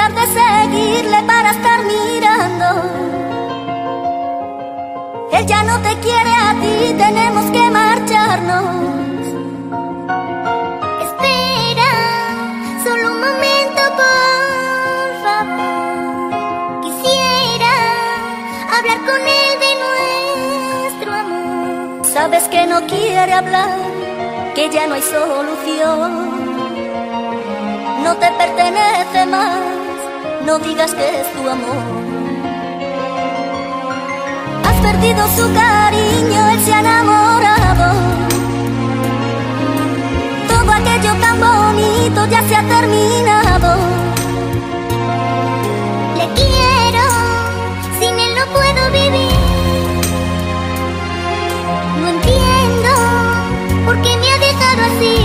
dejar de seguirle para estar mirando. Él ya no te quiere a ti, tenemos que marcharnos. Espera, solo un momento, por favor. Quisiera hablar con él de nuestro amor. Sabes que no quiere hablar, que ya no hay solución. No te pertenece más, no digas que es tu amor. Has perdido su cariño, él se ha enamorado. Todo aquello tan bonito ya se ha terminado. Le quiero, sin él no puedo vivir. No entiendo por qué me ha dejado así.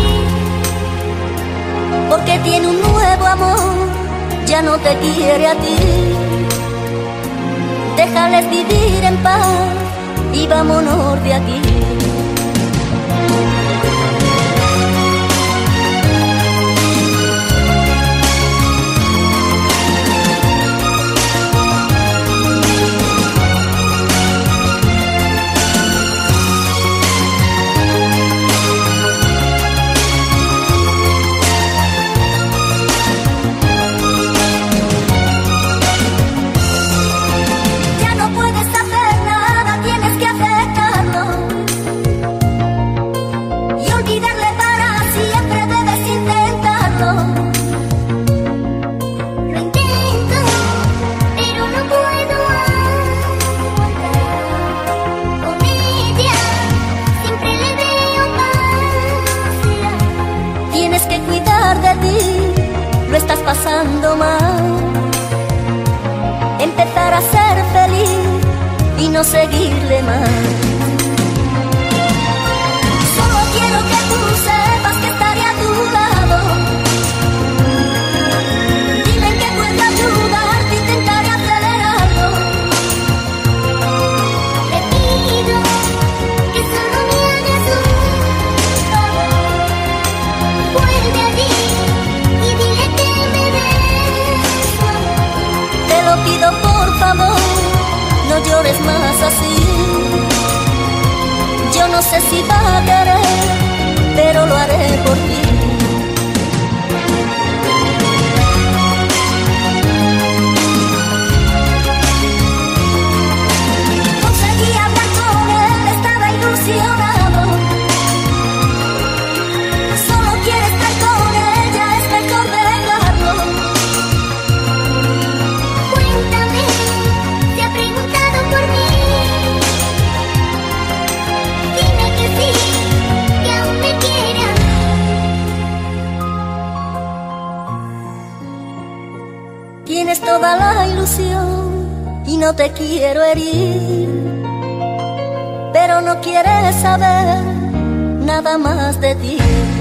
Porque tiene un nuevo amor, ya no te quiere a ti. Déjales vivir en paz y vámonos de aquí. Lo estás pasando mal. Empezar a ser feliz y no seguirle más. Solo quiero que tú sepas que estaré a tu lado. Dime en qué puedo ayudarte, intentaré hacer algo. Te pido que solo me hagas un favor. Vuelve allí. Pido por favor, no llores más así. Yo no sé si va a querer, pero lo haré por ti. Conseguí hablar con él, estaba ilusionado. Solo quiere estar con ella, es mejor dejarlo. Tienes toda la ilusión y no te quiero herir, pero no quieres saber nada más de ti.